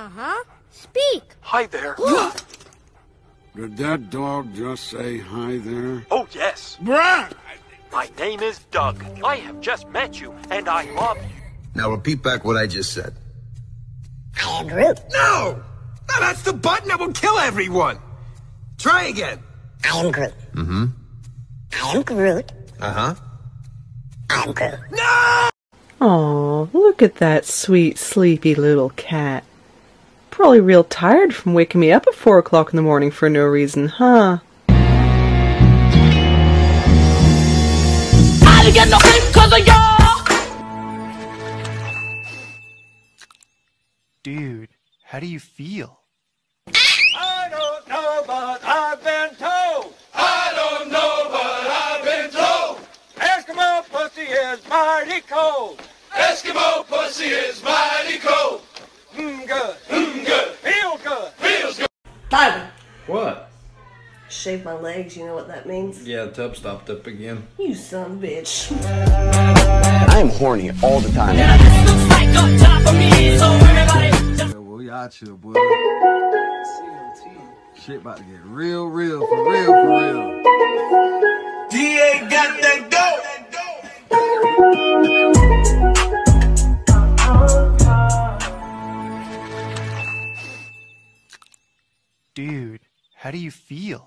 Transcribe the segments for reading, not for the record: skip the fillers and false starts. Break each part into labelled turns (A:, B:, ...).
A: Uh-huh. Speak.
B: Hi there.
C: Did that dog just say hi there?
B: Oh, yes.
C: Bruh!
B: My name is Doug. I have just met you, and I love you.
D: Now repeat back what I just said.
A: I am Groot.
E: No! No, that's the button that will kill everyone! Try again.
A: I am Groot.
D: Mm-hmm.
A: I am Groot.
D: Uh-huh.
A: I'm Groot.
E: No!
F: Aw, look at that sweet, sleepy little cat. Probably real tired from waking me up at 4 o'clock in the morning for no reason, huh?
G: I didn't get no sleep 'cause of y'all!
H: Dude, how do you feel?
B: I don't know, but I've been told. I don't know, but I've been told. Eskimo pussy is mighty cold. Eskimo pussy is mighty cold. Good. Good. Feel good. Feels good.
I: Tyler!
J: What?
I: Shave my legs, you know what that means?
J: Yeah, the tub stopped up again.
I: You son of a bitch.
D: I am horny all the time.
G: Yeah, this looks like on top of me, so everybody just...
J: Yeah, well, y'all chill, boy. Shit about to get real, for real.
E: DA got that dope!
H: Dude, how do you feel?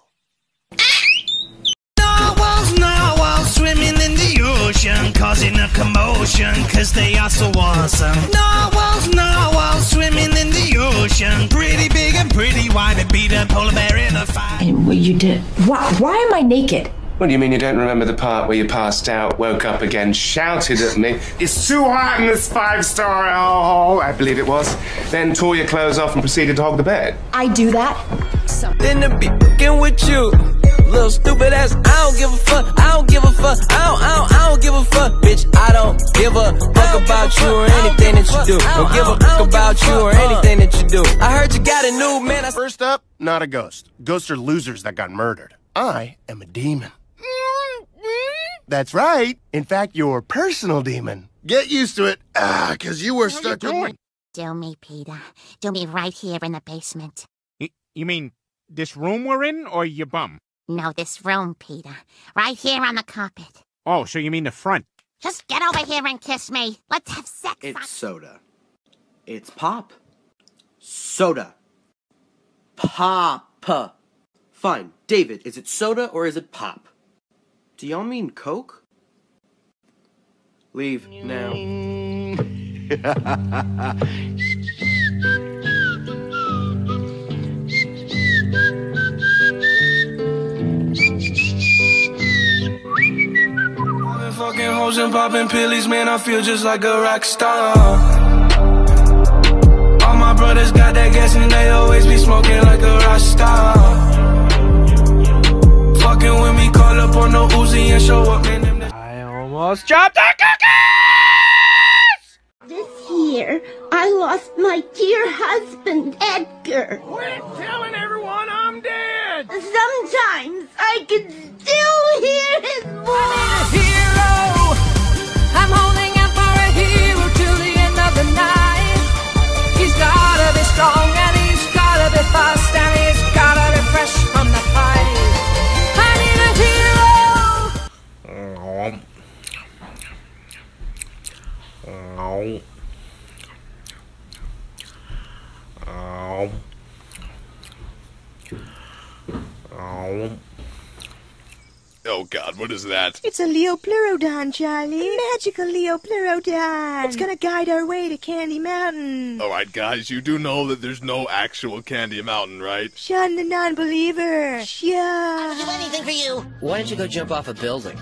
G: Narwhals swimming in the ocean, causing a commotion, 'cause they are so awesome. Narwhals swimming in the ocean, pretty big and pretty wide, and beat a polar bear in a fight.
K: And what you did? Why am I naked?
L: What do you mean you don't remember the part where you passed out, woke up again, shouted at me, "It's too hot in this five-star hole," I believe it was, then tore your clothes off and proceeded to hog the bed?
K: I do that?
G: Then to be fucking with you, little stupid ass. I don't give a fuck. I don't give a fuck. I don't give a fuck, bitch. I don't give a fuck about you or anything that you do. Don't give a fuck about you or anything that you do. I heard you got a new man.
L: First up, not a ghost. Ghosts are losers that got murdered. I am a demon. That's right. In fact, your personal demon. Get used to it. 'Cause you were stuck with me.
A: Do me, Peter. Do me right here in the basement.
H: You mean this room we're in, or your bum?
A: No, this room, Peter. Right here on the carpet.
H: Oh, so you mean the front?
A: Just get over here and kiss me. Let's have sex.
M: It's soda. It's pop. Soda. Pop. Fine. David, is it soda or is it pop? Do y'all mean Coke? Leave now.
G: Fucking hoes and popping pillies, man, I feel just like a rock star. All my brothers got that gas and they always be smoking like a rock star. Fucking with me, call up on the Uzi and show up, man.
H: I almost dropped the cookies!
N: This year, I lost my dear husband, Edgar.
B: Quit telling everyone I'm dead.
N: Sometimes I can still hear his voice.
G: I'm holding out for a hero till the end of the night. He's gotta be strong and he's gotta be fast and he's gotta be fresh from the fight. I need a
O: Oh God, what is that?
P: It's a Leopleurodon, Charlie. Magical Leopleurodon. It's gonna guide our way to Candy Mountain.
O: Alright guys, you do know that there's no actual Candy Mountain, right?
P: Shun the non-believer. Yeah.
A: I'll do anything for you.
M: Why don't you go jump off a building?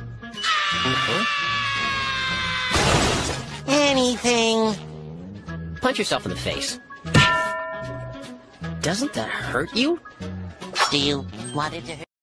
A: Anything.
M: Punch yourself in the face. Doesn't that hurt you?
A: Do you want it to hurt?